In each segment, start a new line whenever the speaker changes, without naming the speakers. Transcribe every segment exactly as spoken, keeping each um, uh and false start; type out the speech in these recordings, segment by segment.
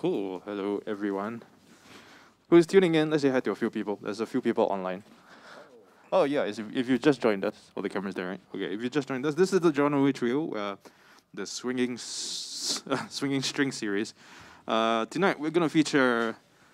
Cool. Hello, everyone. Who's tuning in? Let's say hi to a few people. There's a few people online. Oh, yeah. If, if you just joined us, oh, the camera's there, right? Okay. If you just joined us, this is the John Owe Trio, uh, the swinging, s- swinging string series. Uh, tonight we're gonna feature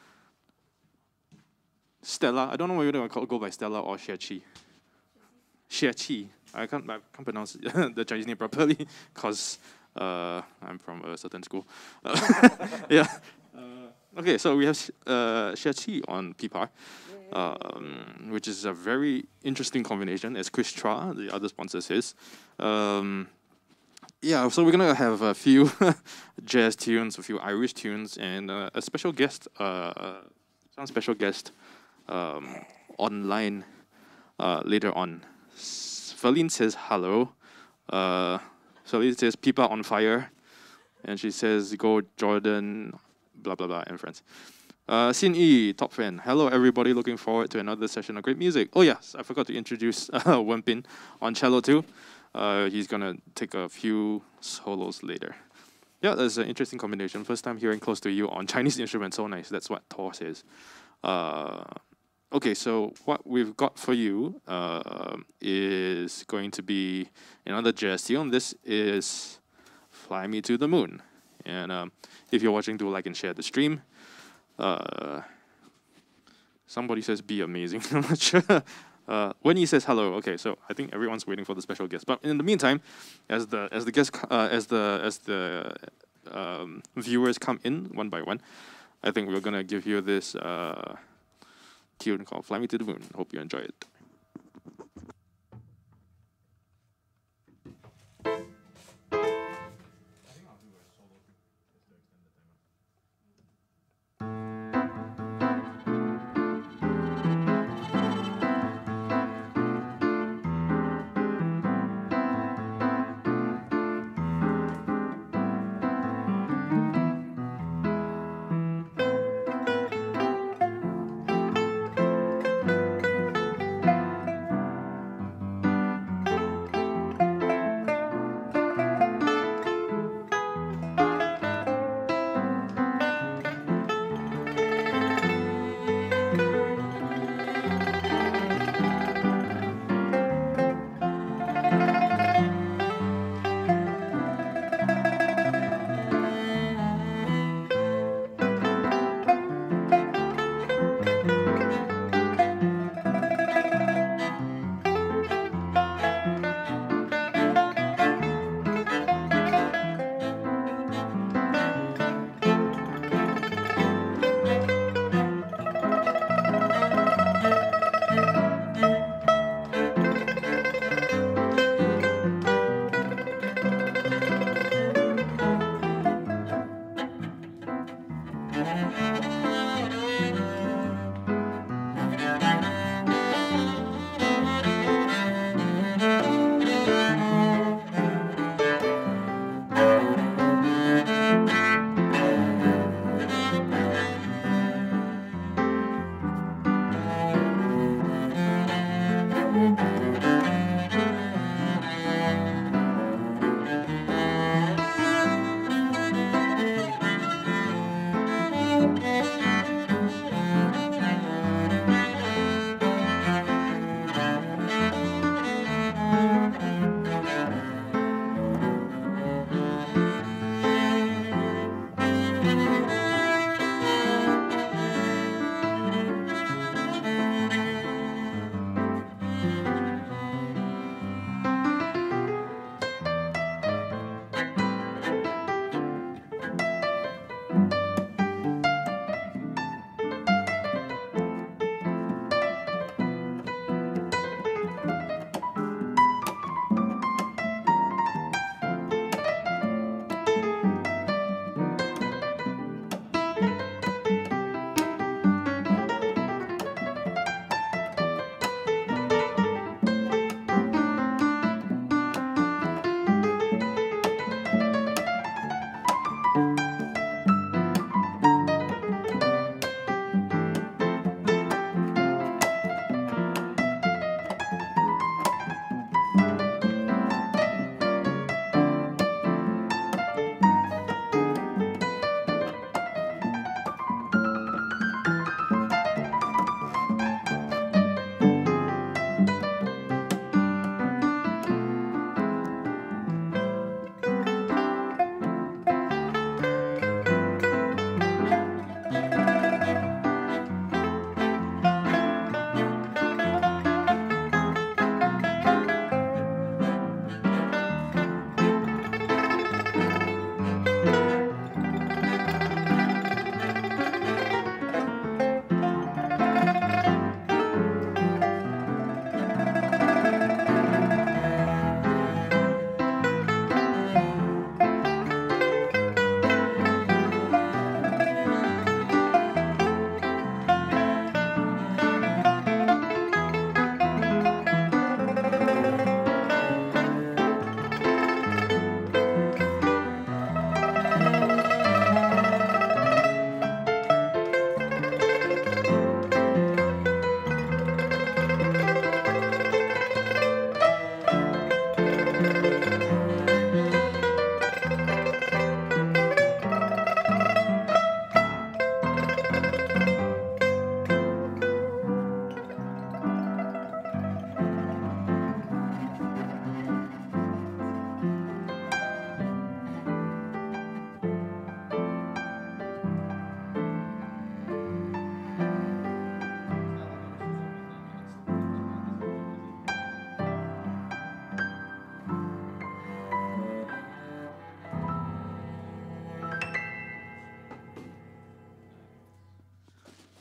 Stella. I don't know whether you're gonna go by Stella or Xie Qi. Xie Qi. I can't. I can't pronounce the Chinese name properly because uh, I'm from a certain school. yeah. Uh, okay, so we have uh, Xie Qi on P-Par, um, which is a very interesting combination. As Chris Tra, the other sponsor, says. Um, yeah, so we're gonna have a few jazz tunes, a few Irish tunes, and uh, a special guest, uh, some special guest um, online uh, later on. Feline says hello. Uh, Feline says people on fire, and she says go Jordan, blah blah blah, and friends. Uh, Xin Yi, top fan. Hello everybody, looking forward to another session of great music. Oh yes, I forgot to introduce uh, Wen Bin on cello too. Uh, he's gonna take a few solos later. Yeah, that's an interesting combination. First time hearing close to you on Chinese instruments, so nice. That's what Thor says. Uh, okay, so what we've got for you uh, is going to be another jazz tune. This is "Fly Me to the Moon," and um, if you're watching, do like and share the stream. Uh, somebody says "Be amazing." I'm not sure. Uh, when he says hello, okay, so I think everyone's waiting for the special guest. But in the meantime, as the as the guest uh, as the as the um, viewers come in one by one, I think we're gonna give you this uh, tune called "Fly Me to the Moon." Hope you enjoy it.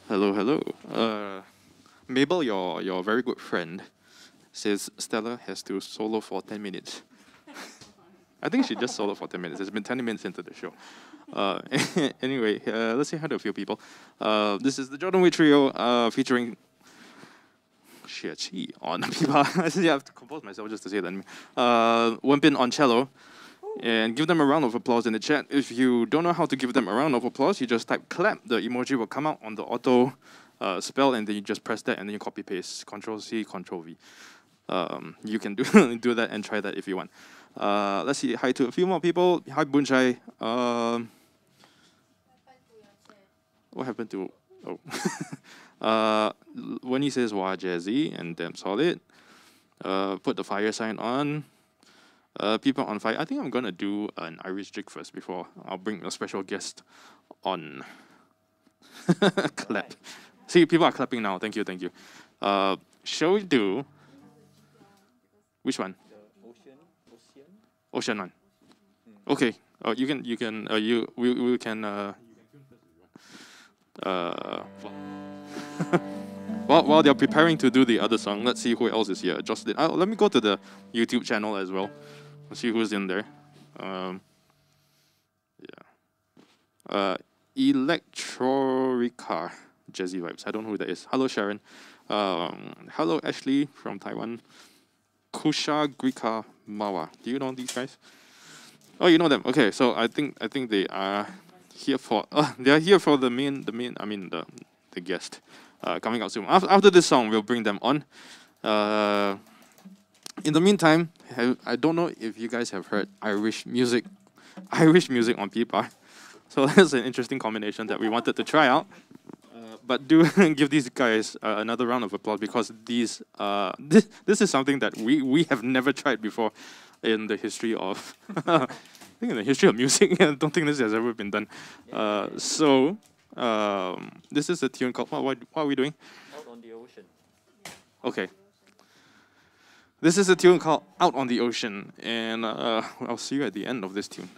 Hello, hello. Uh, Mabel, your your very good friend, says Stella has to solo for ten minutes. I think she just solo for ten minutes. It's been ten minutes into the show. Uh, anyway, uh, let's say hi to a few people. Uh, this is the Jordan Way Trio uh, featuring Xue Qi on pipa. I see I have to compose myself just to say that. Uh, Wenbin on cello. And give them a round of applause in the chat. If you don't know how to give them a round of applause, you just type clap. The emoji will come out on the auto uh, spell, and then you just press that, and then you copy paste. Control C, Control V. Um, you can do do that and try that if you want. Uh, let's see. Hi to a few more people. Hi Bunchai. Um, what happened to? Oh, uh, when he says "Wah Jazzy" and "Damn Solid," uh, put the fire sign on. Uh, people on fire. I think I'm gonna do an Irish jig first before I'll bring a special guest on. Clap. See, people are clapping now. Thank you, thank you. Uh, shall we do which one?
The ocean, ocean.
Ocean one. Okay. Uh, you can, you can, uh, you, we, we can. Uh, uh, while while they're preparing to do the other song, let's see who else is here. Jocelyn. Uh, let me go to the YouTube channel as well. Let's see who's in there. Um, yeah. Uh, Electrorica Jazzy Vibes. I don't know who that is. Hello, Sharon. Um, hello, Ashley from Taiwan. Kusha Grika Mawa. Do you know these guys? Oh, you know them. Okay, so I think I think they are here for. Uh, they are here for the main the main. I mean the the guest uh, coming out soon. After after this song, we'll bring them on. Uh, In the meantime, I don't know if you guys have heard Irish music, Irish music on pipa. So that's an interesting combination that we wanted to try out. Uh, but do give these guys uh, another round of applause because these, uh, this, this is something that we, we have never tried before in the history of, I think in the history of music. I don't think this has ever been done. Uh, so um, this is a tune called, what, what, what are we doing?
Out on the ocean.
Okay. This is a tune called Out on the Ocean, and uh, I'll see you at the end of this tune.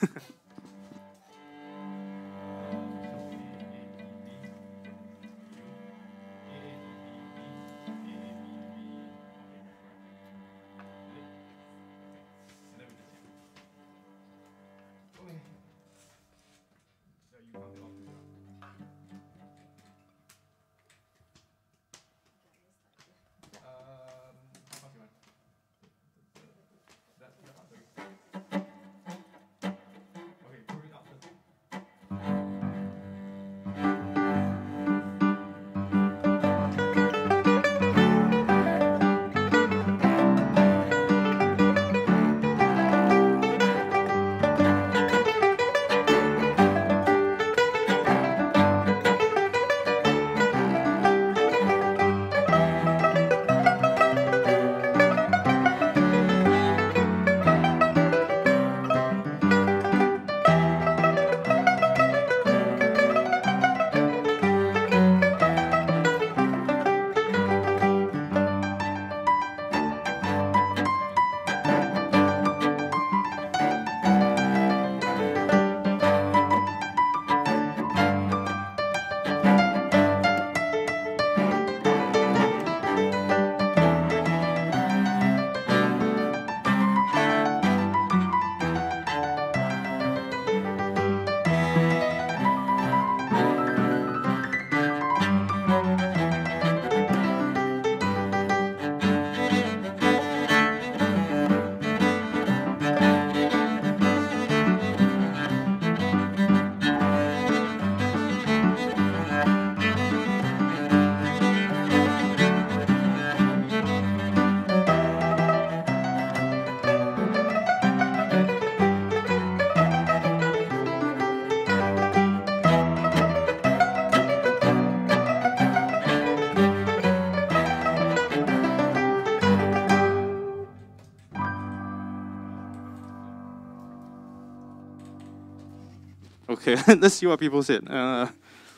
Okay, let's see what people said. Uh,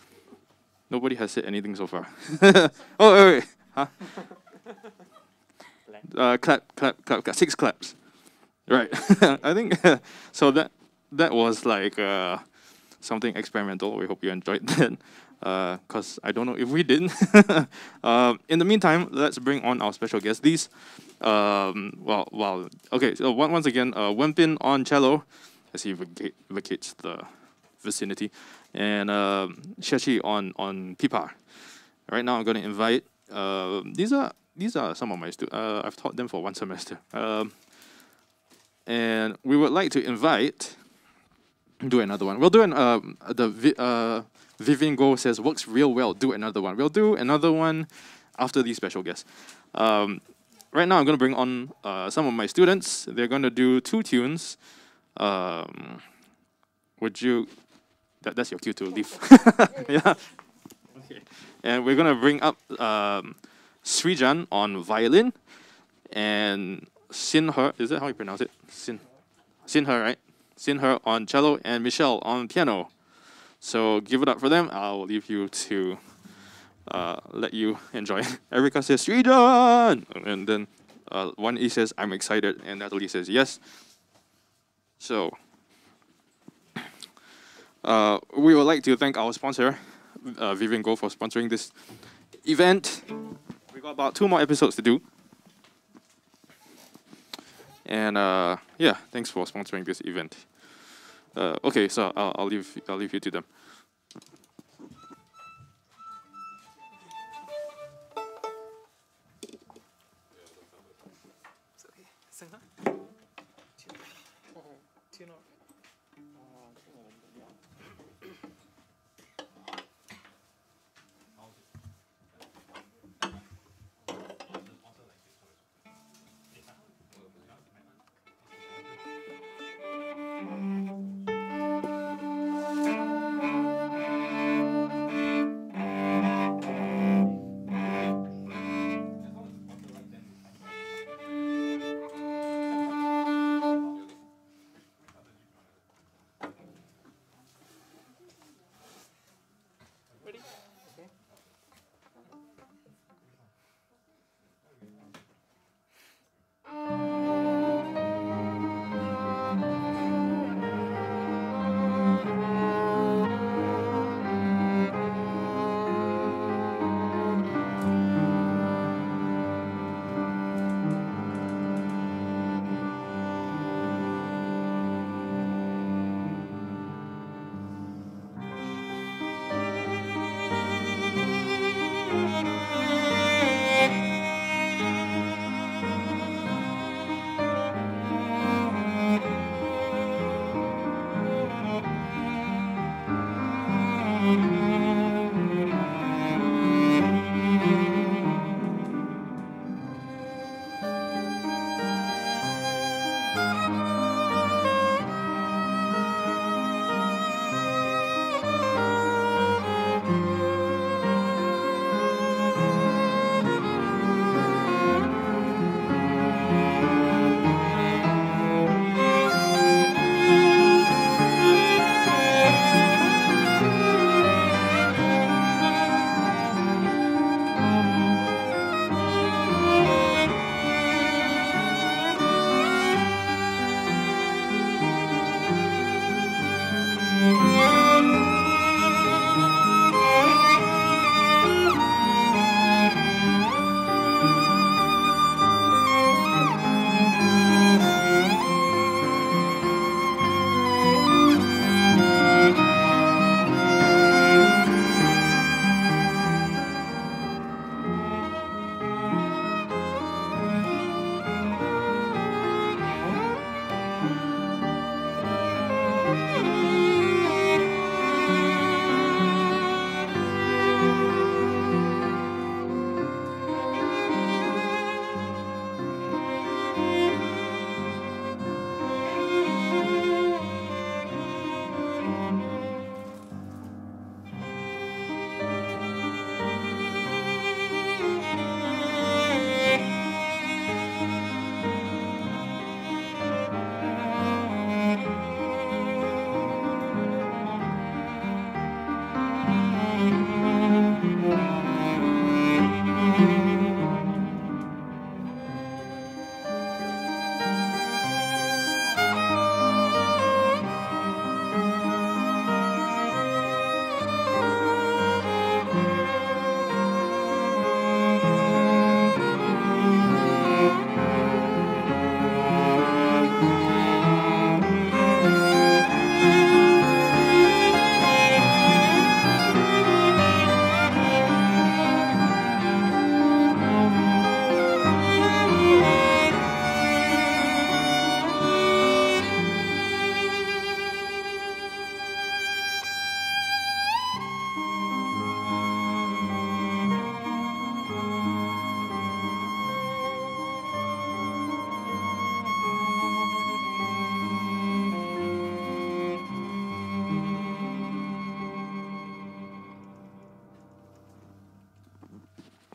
nobody has said anything so far. Oh, wait, wait. Huh? Uh, clap, clap, clap, clap. Six claps. Right. I think so. That that was like uh, something experimental. We hope you enjoyed that. because I don't know if we did. uh, in the meantime, let's bring on our special guest. These, um, well, well, okay. So one, once again, uh, Wenpin on cello, as he vacate, vacates the vicinity, and um, Xie on on pipa. Right now, I'm going to invite. Uh, these are these are some of my students. Uh, I've taught them for one semester, um, and we would like to invite. Do another one. We'll do an uh, the uh, Vivian Go says works real well. Do another one. We'll do another one after these special guests. Um, right now, I'm going to bring on uh, some of my students. They're going to do two tunes. Um, would you? That, that's your cue to leave. Yeah. Okay. And we're going to bring up um, Srijan on violin and Sinher. Is that how you pronounce it? Sin. Sinher, right? Sinher on cello and Michelle on piano. So give it up for them. I'll leave you to uh, let you enjoy. Erica says, Srijan! And then uh, one E says, I'm excited. And Natalie says, yes. So uh, we would like to thank our sponsor, uh, Vivian Go, for sponsoring this event. We got about two more episodes to do. And uh, yeah, thanks for sponsoring this event. Uh, okay, so I'll, I'll leave I'll leave you to them.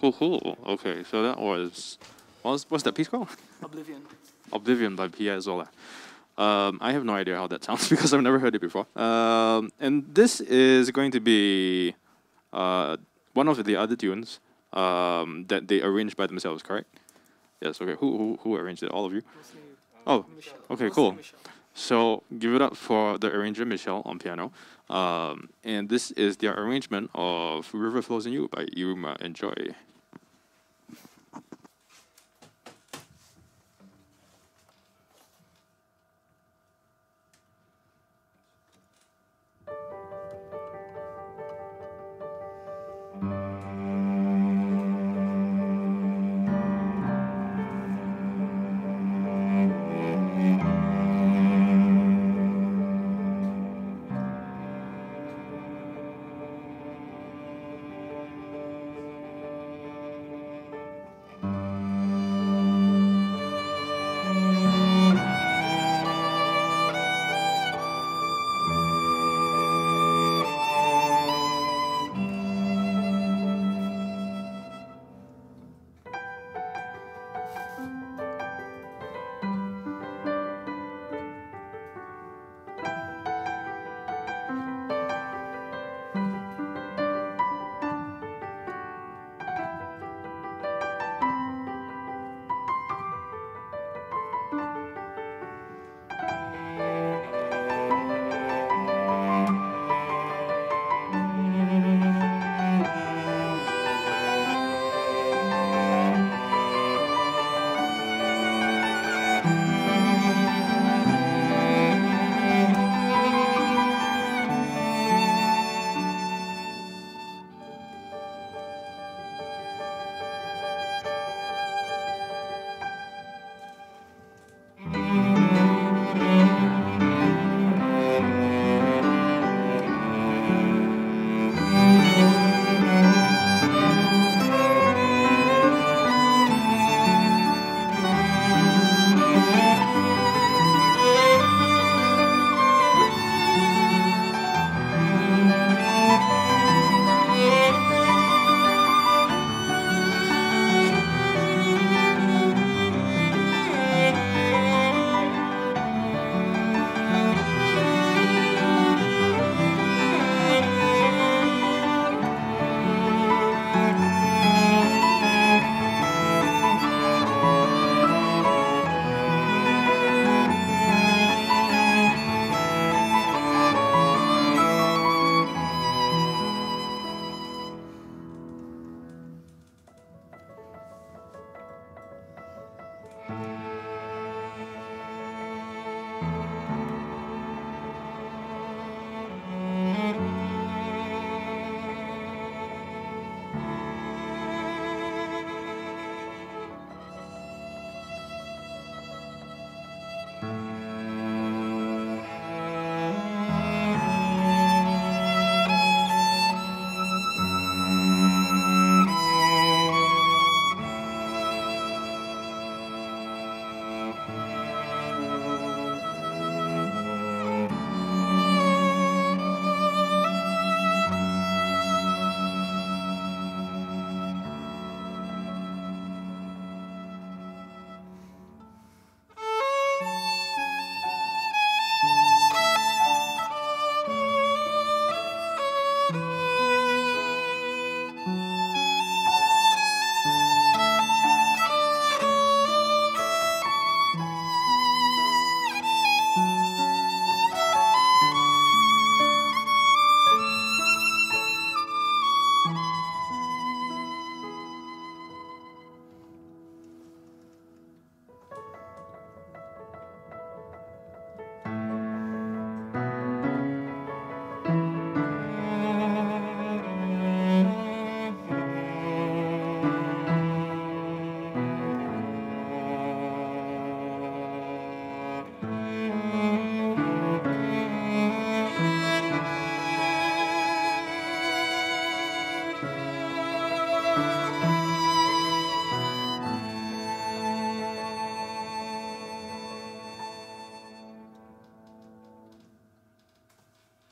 Cool, cool. Okay, so that was what's what's that piece called?
Oblivion.
Oblivion by Piazzolla. Um, I have no idea how that sounds because I've never heard it before. Um, and this is going to be uh, one of the other tunes um, that they arranged by themselves, correct? Yes. Okay. Who who who arranged it? All of you.
Mostly
Oh.
Michelle.
Okay.
Mostly
Cool.
Michelle.
So give it up for the arranger Michelle on piano. Um, and this is their arrangement of River Flows in You by Iruma. Enjoy.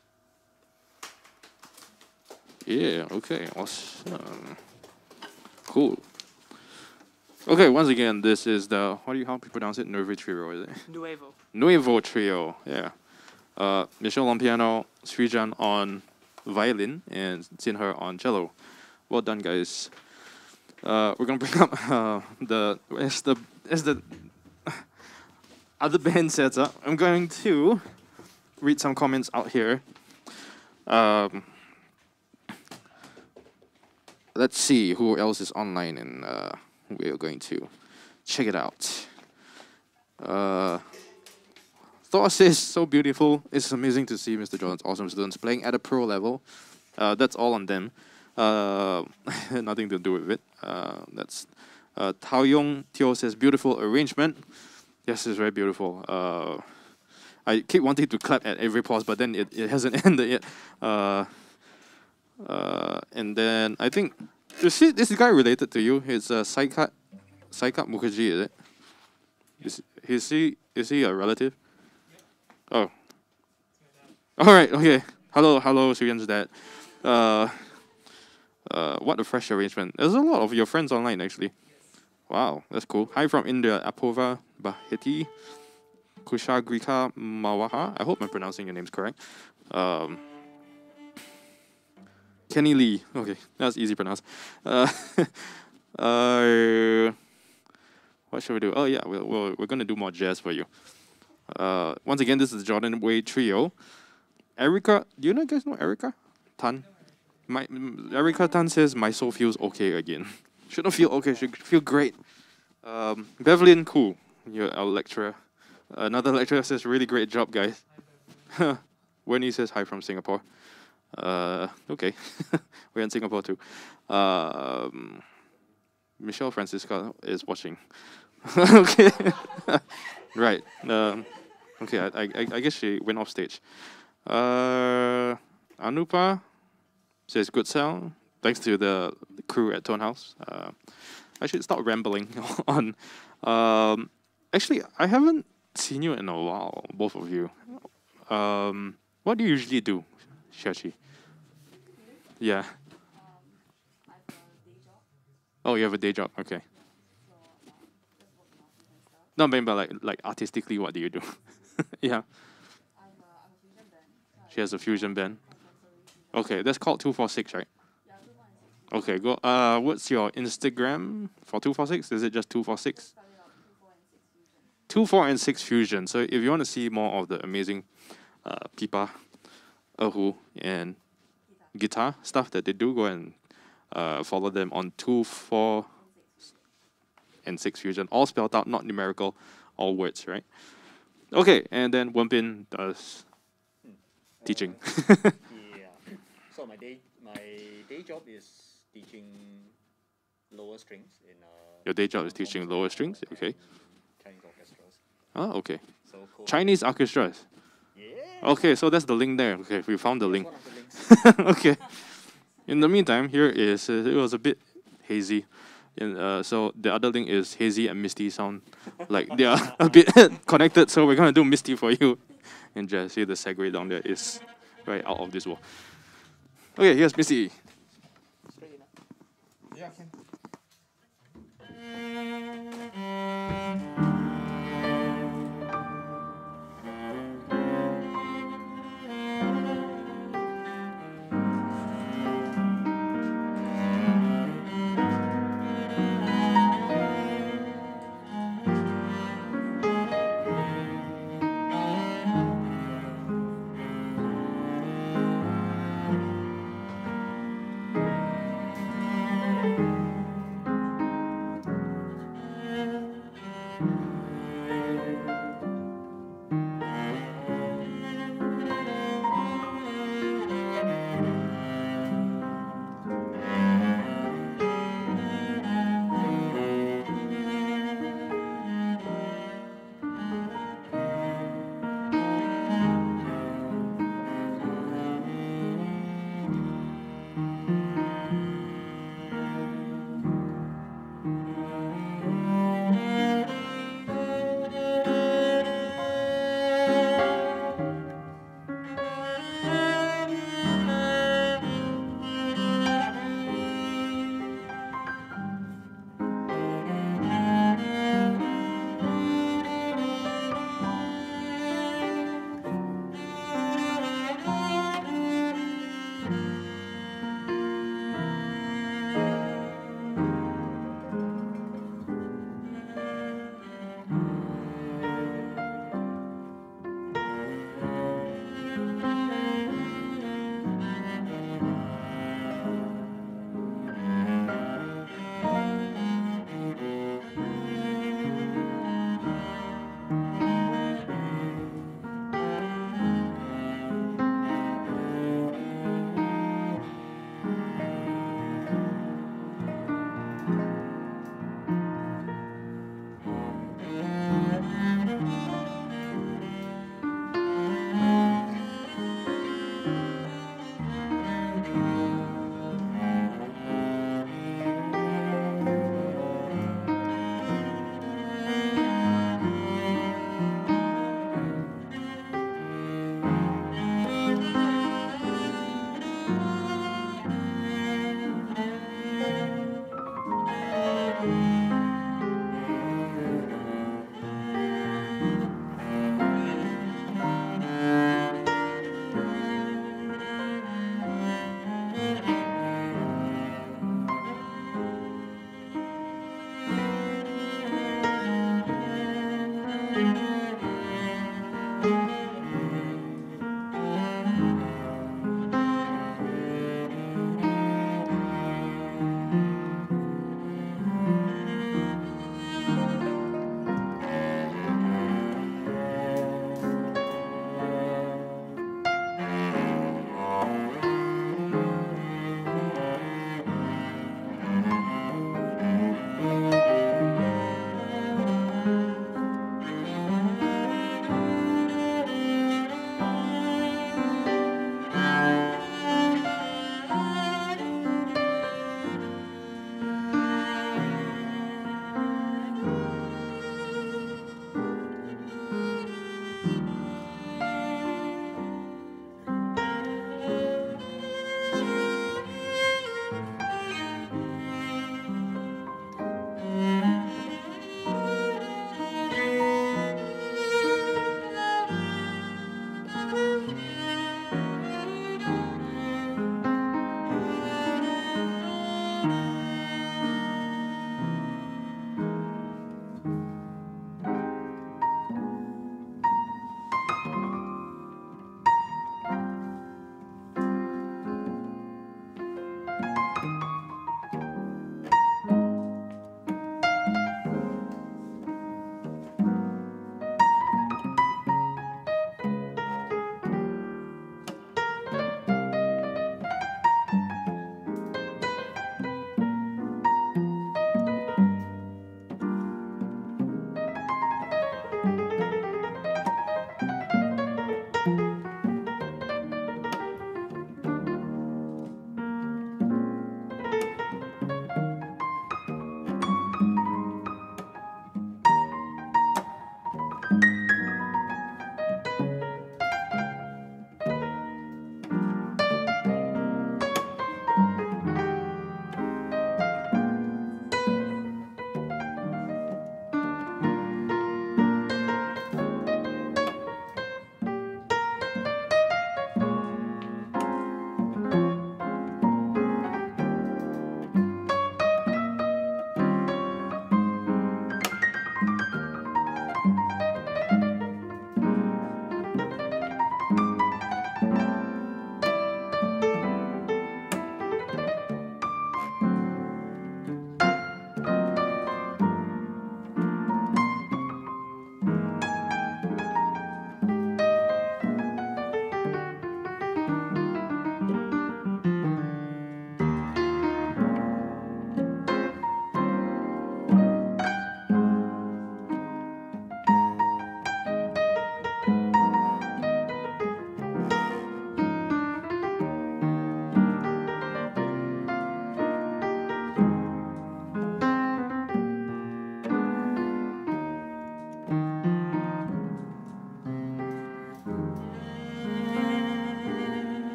Yeah, okay, awesome. Cool. Okay, once again, this is the, how do you, how do you pronounce it? Nuevo Trio, is it?
Nuevo.
Nuevo Trio, yeah. Uh, Michelle on piano, Srijan on violin, and Jinher on cello. Well done, guys. Uh, we're gonna bring up uh, the, as the, as the other band sets up, I'm going to read some comments out here. Um, let's see who else is online, and uh, we're going to check it out. Uh, Thor says, so beautiful. It's amazing to see Mister Jordan's awesome students playing at a pro level. Uh, that's all on them. Uh, nothing to do with it. Uh, that's uh, Tao Yong Teo says, beautiful arrangement. Yes, it's very beautiful. Uh, I keep wanting to clap at every pause, but then it, it hasn't ended yet. Uh, uh, and then I think, is he, this guy related to you? It's uh, Saikat, Saikat Mukherjee, is it? Is, is, he, is he a relative? Oh. All right, okay. Hello, hello, Suyan's dad. Uh, uh, what a fresh arrangement. There's a lot of your friends online, actually. Wow, that's cool. Hi from India, Apova Baheti, Kushagrika Mawaha. I hope I'm pronouncing your names correct. Um, Kenny Lee. Okay, that's easy to pronounce. Uh, uh, what should we do? Oh yeah, we'll, we'll, we're gonna do more jazz for you. Uh, once again, this is Jordan Way Trio. Erica, do you know, guys know Erica Tan? My Erica Tan says my soul feels okay again. Shouldn't feel okay, should feel great. Um, Bevelyn, cool. You're our lecturer. Another lecturer says really great job, guys. Wendy says hi from Singapore. Uh, okay, we're in Singapore too. Um, Michelle Francisca is watching. Okay, right. Um, okay, I, I I guess she went off stage. Uh, Anupa says good sound. Thanks to the crew at Tone House. Uh, I should stop rambling on. Um, actually, I haven't seen you in a while, both of you. Um, what do you usually do, Shachi? Yeah. Oh, you have a day job. Okay. No, but like like artistically, what do you do? Yeah. She has a fusion band. Okay, that's called two four six, right? Okay, go. Uh, what's your Instagram for two four six? Is it just two four six? two, four, and six fusion. So if you want to see more of the amazing uh, pipa, erhu, and guitar stuff that they do, go and uh, follow them on two, four, and six fusion. All spelled out, not numerical, all words, right? Okay, and then Wenpin does teaching.
Yeah. So my day my day job is teaching lower strings in uh
Your day job is teaching lower strings, okay?
Chinese orchestras.
Oh, okay.
So cool.
Chinese orchestras.
Yeah.
Okay, so that's the link there. Okay, we found the
Here's
link.
one of the links.
Okay. In the meantime, here is uh, it was a bit hazy. And, uh, so the other link is hazy and misty sound like they are a bit connected. So we're gonna do misty for you, and just see the segue down there is right out of this world. Okay, here's misty.
Straight enough.
Yeah, can.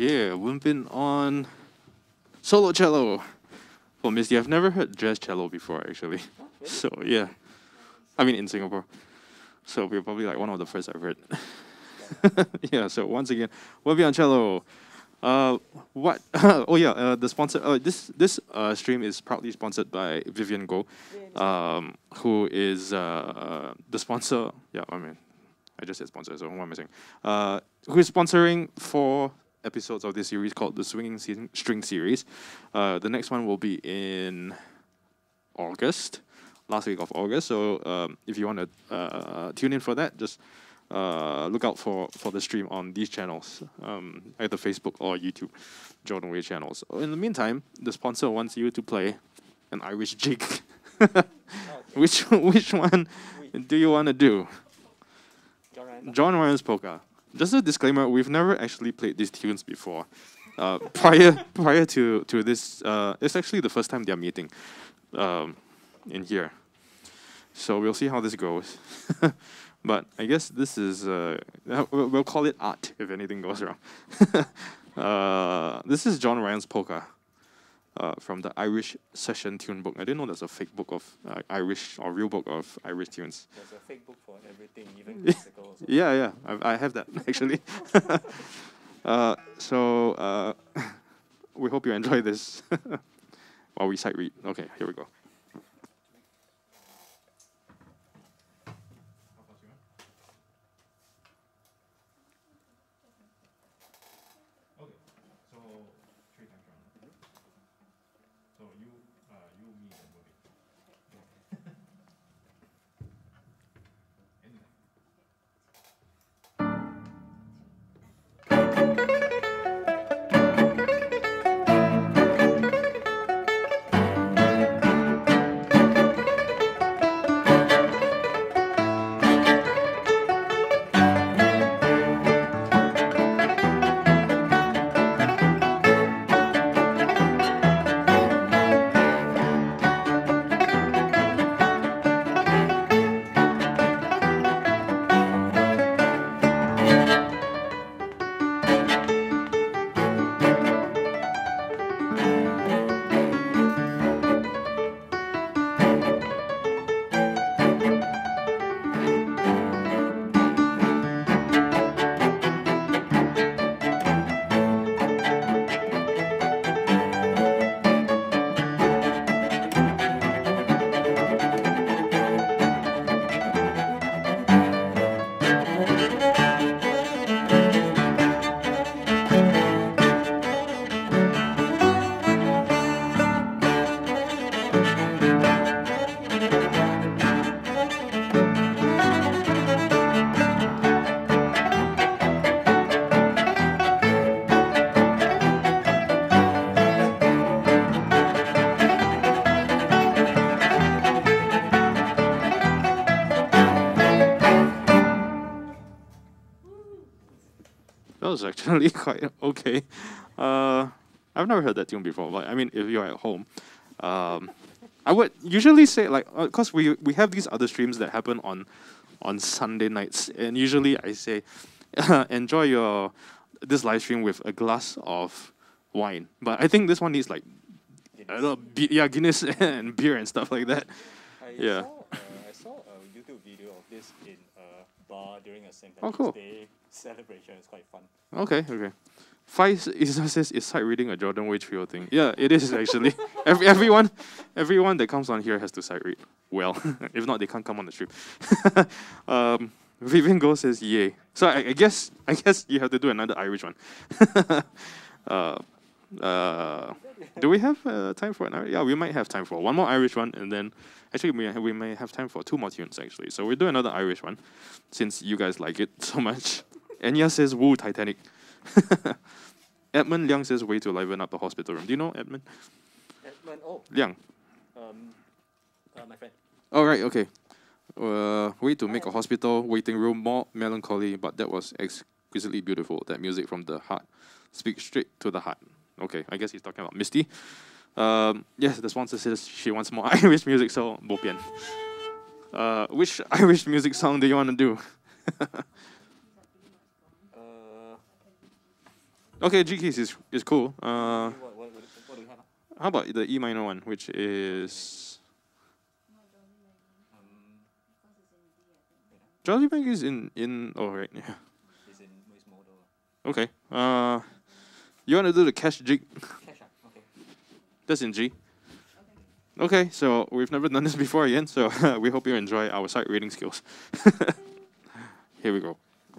Yeah, we've been on solo cello. Well, Misty, I've never heard jazz cello before, actually.
Oh, really?
So, yeah. I mean, in Singapore. So, we're probably like one of the first I've heard. Yeah, so once again, we'll be on cello. Uh, what? Oh, yeah, uh, the sponsor. Uh, this this uh, stream is proudly sponsored by Vivian Go, um, who is uh, the sponsor. Yeah, I mean, I just said sponsor, so what am I saying? Uh, who is sponsoring four episodes of this series called the Swinging Se- String Series. Uh, the next one will be in August, last week of August. So um, if you want to uh, tune in for that, just uh, look out for, for the stream on these channels, um, either Facebook or YouTube, Jordan Way channels. In the meantime, the sponsor wants you to play an Irish jig.
Okay.
which which one
Which?
do you want to do?
John Ryan.
John Ryan's Polka. Just a disclaimer: we've never actually played these tunes before. Uh, prior prior to to this, uh, it's actually the first time they're meeting um, in here. So we'll see how this goes. But I guess this is uh, we'll, we'll call it art if anything goes wrong. uh, this is John Ryan's Polka. Uh, from the Irish Session Tune Book. I didn't know there's a fake book of uh, Irish or real book of Irish tunes.
There's a fake book for everything, even classical also.
Yeah, yeah, I, I have that actually. uh, so uh, we hope you enjoy this while we sight read. Okay, here we go. Okay, so three times round. So you, uh, you, me, and Bobby. Anytime. That was actually quite okay. Uh, I've never heard that tune before, but I mean, if you're at home, um, I would usually say like, because we we have these other streams that happen on on Sunday nights, and usually I say, enjoy your this live stream with a glass of wine. But I think this one needs like, I don't know, be, yeah, Guinness and beer and stuff like that.
I
Yeah.
saw, uh, I saw a YouTube video of this in a bar during a Saint
Oh,
Patrick's
cool.
Day celebration. It's quite fun.
Okay, okay. Five is says is sight reading a Jordan Way trio thing. Yeah, it is actually. Every everyone, everyone that comes on here has to sight read well. If not, they can't come on the stream. um, Vivian Go says yay. So I, I guess I guess you have to do another Irish one. uh, uh, do we have uh, time for an Irish? Yeah, we might have time for one more Irish one, and then actually we we may have time for two more tunes actually. So we'll do another Irish one, since you guys like it so much. Enya says woo Titanic. Edmund Liang says way to liven up the hospital room. Do you know Edmund
Edmund, oh,
Liang?
um, uh, my friend.
All right, okay. Uh, way to make a hospital waiting room more melancholy, but that was exquisitely beautiful. That music from the heart speaks straight to the heart. Okay, I guess he's talking about Misty. Um, yes, the sponsor says she wants more Irish music, so bo pian. Uh, which Irish music song do you want to do?
Uh,
Okay, G keys is is cool. Uh,
What, what, what, what do we have?
how about the E minor one, which is
Um,
Jolly Bank is in in. Oh right, yeah.
it's in which model?
Okay. Uh, you want to do the cash jig?
Cash up. Okay.
That's in G. Okay, so we've never done this before again, so we hope you enjoy our sight reading skills. Here we go.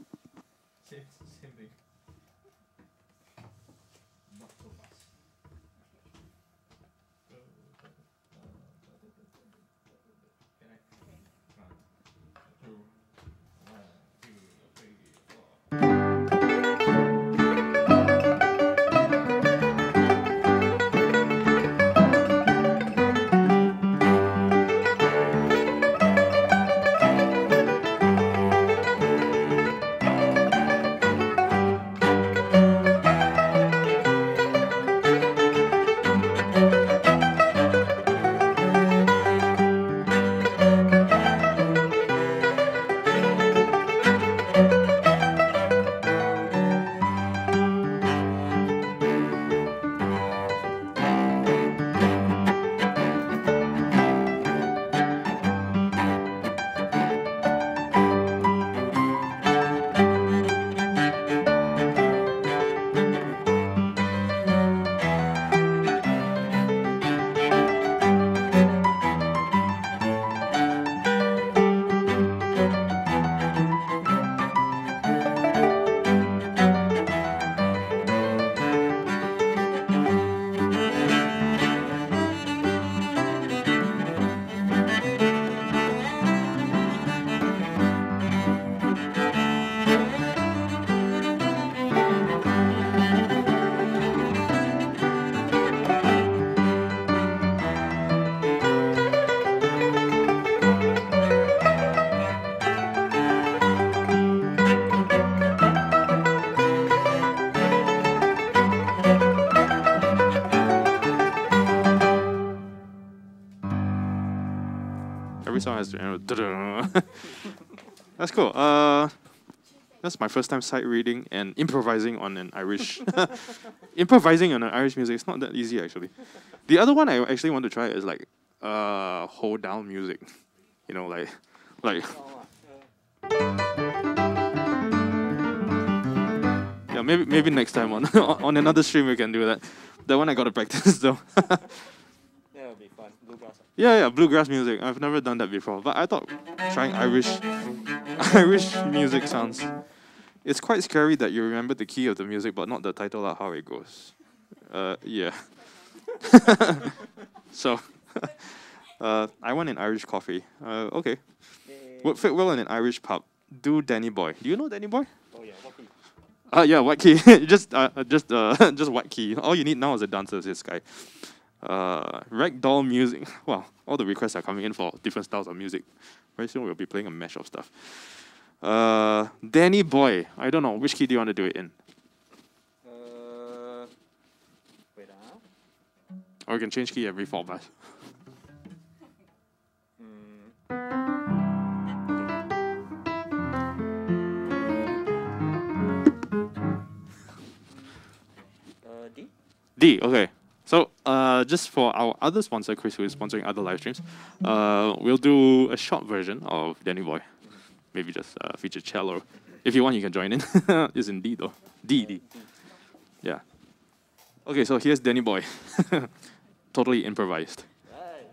Every song has to end with da-da. That's cool. Uh, that's my first time sight reading and improvising on an Irish. improvising on an Irish music. It's not that easy actually. The other one I actually want to try is like uh hold down music. You know, like like yeah, maybe maybe next time on on another stream we can do that. That one I gotta practice though.
That would be fun. Bluegrass.
Yeah, yeah, bluegrass music. I've never done that before, but I thought trying Irish, Irish music sounds. It's quite scary that you remember the key of the music, but not the title or how it goes. Uh, yeah. So, uh, I want an Irish coffee. Uh, okay. Would fit well in an Irish pub. Do Danny Boy. Do you know Danny Boy?
Oh yeah, what key?
Uh, yeah, white key. just, uh, just, uh, just white key. All you need now is a dancer. This guy. Uh, ragdoll music. Wow, all the requests are coming in for different styles of music. Very soon we'll be playing a mesh of stuff. Uh, Danny Boy. I don't know which key do you want to do it in,
Uh, wait ah.
or you can change key every four bars.
Mm. Uh, D.
D. Okay. So, uh, just for our other sponsor, Chris, who is sponsoring other live streams, uh, we'll do a short version of Danny Boy. Maybe just uh, feature cello. If you want, you can join in. It's in D though. D, D. Yeah. Okay, so here's Danny Boy. Totally improvised.
Right.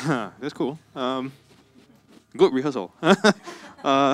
That's cool. Um, good rehearsal. uh,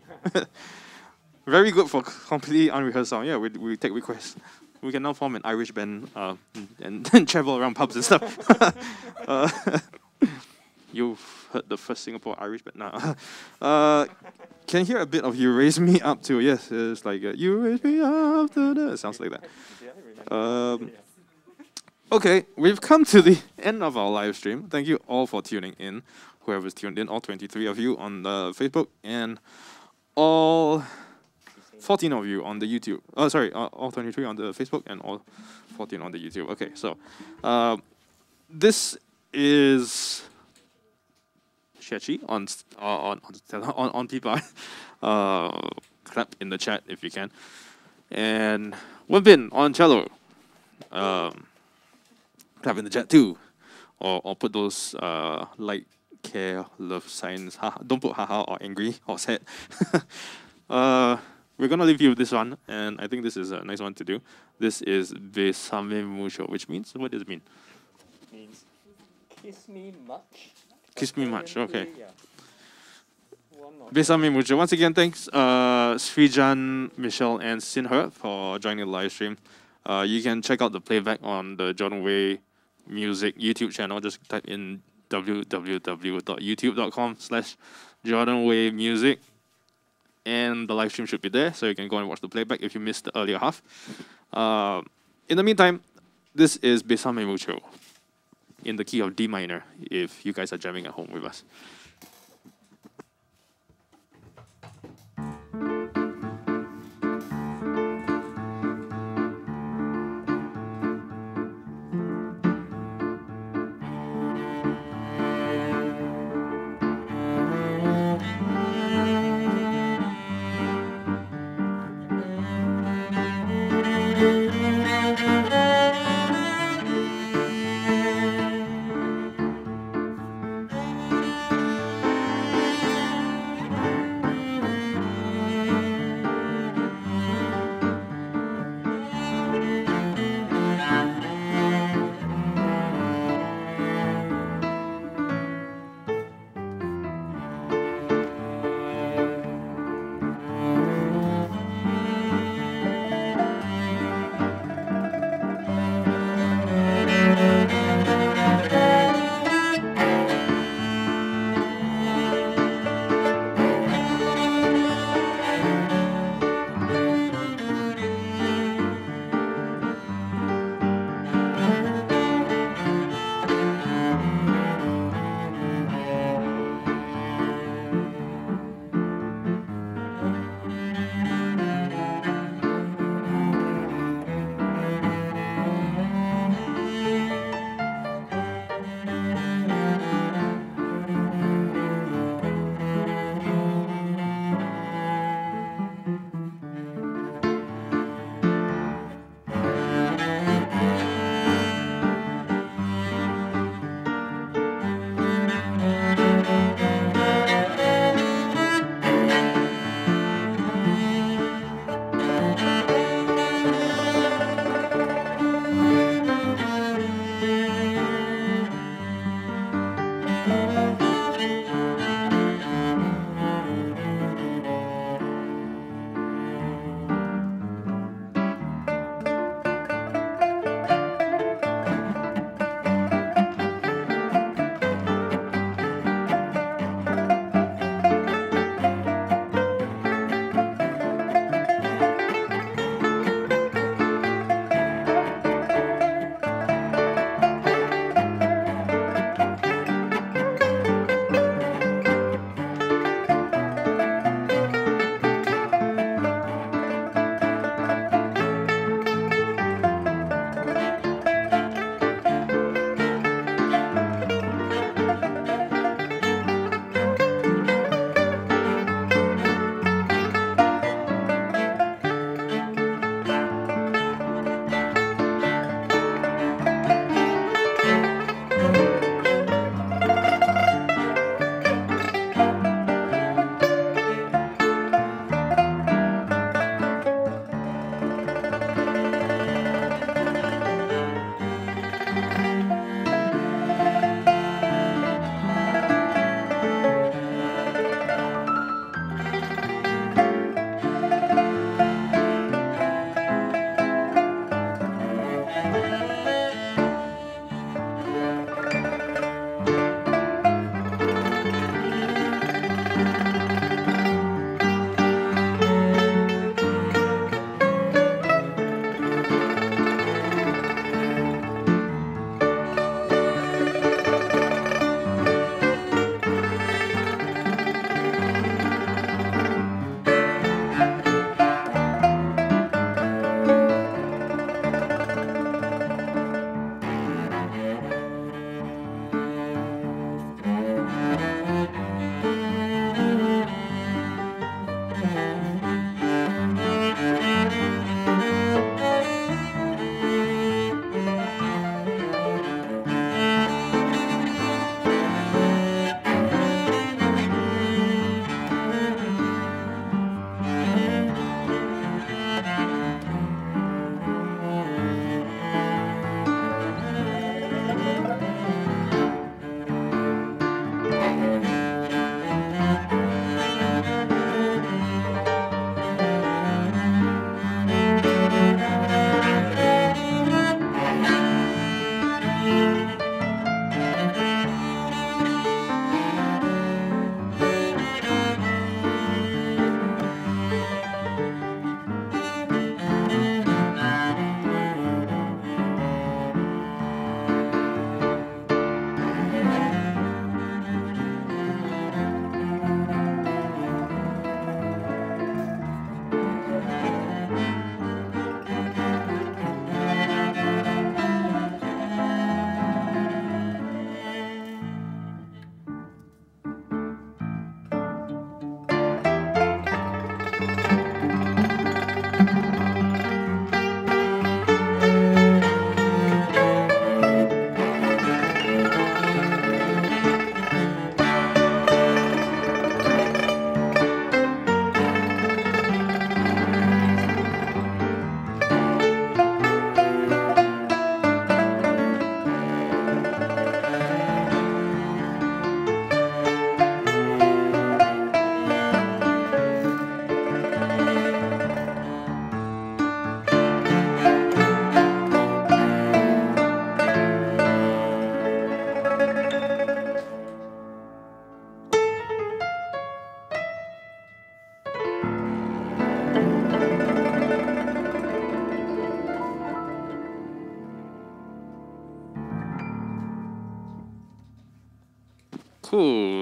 very good for completely unrehearsed song. Yeah, we we take requests. We can now form an Irish band uh, and, and travel around pubs and stuff. uh, you've heard the first Singapore Irish band now. Uh, can you hear a bit of "You Raise Me Up" too? Yes, it's like uh, "You Raise Me Up." Da, da. It sounds like that. Um, okay, we've come to the end of our live stream. Thank you all for tuning in. Whoever's tuned in, all twenty-three of you on the Facebook and all fourteen of you on the YouTube. Oh, sorry, uh, all twenty-three on the Facebook and all fourteen on the YouTube. Okay, so uh, this is Xie Qi on on on on, on Pipa. Uh, clap in the chat if you can. And Wenbin on cello. Um, clap in the chat too, or or put those uh, like, care, love signs. Ha, don't put haha or angry or sad. uh, we're gonna leave you with this one, and I think this is a nice one to do. This is Besame Mucho, which means, what does it mean?
Means kiss me much.
Kiss me much. Okay.
Yeah. One more.
Besame Mucho. Once again, thanks uh, Srijan, Michelle, and Sinher for joining the live stream. Uh, you can check out the playback on the Jordan Way Music YouTube channel. Just type in w w w dot youtube dot com slash Jordan Way Music, and the live stream should be there, so you can go and watch the playback if you missed the earlier half. Uh, in the meantime, this is Besame Mucho in the key of D minor, if you guys are jamming at home with us.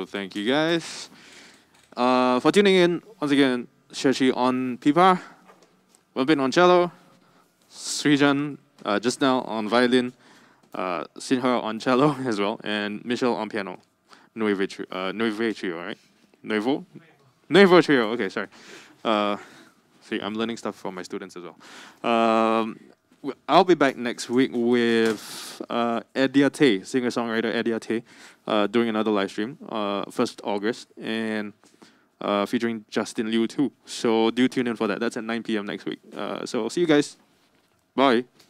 thank you guys uh, for tuning in. Once again, Xue on pipa, Wenbin on cello, Srijan uh, just now on violin, uh, Sinha on cello as well, and Michelle on piano. Nueve trio, uh, Nueve trio, right? Nuevo? Nuevo trio, okay, sorry. Uh, see, I'm learning stuff from my students as well. Um, w- I'll be back next week with uh, Edia Tay, singer-songwriter Edia Tay, uh, doing another live stream, uh, first August, and uh, featuring Justin Liu too. So do tune in for that. That's at nine p m next week. Uh, so see you guys. Bye.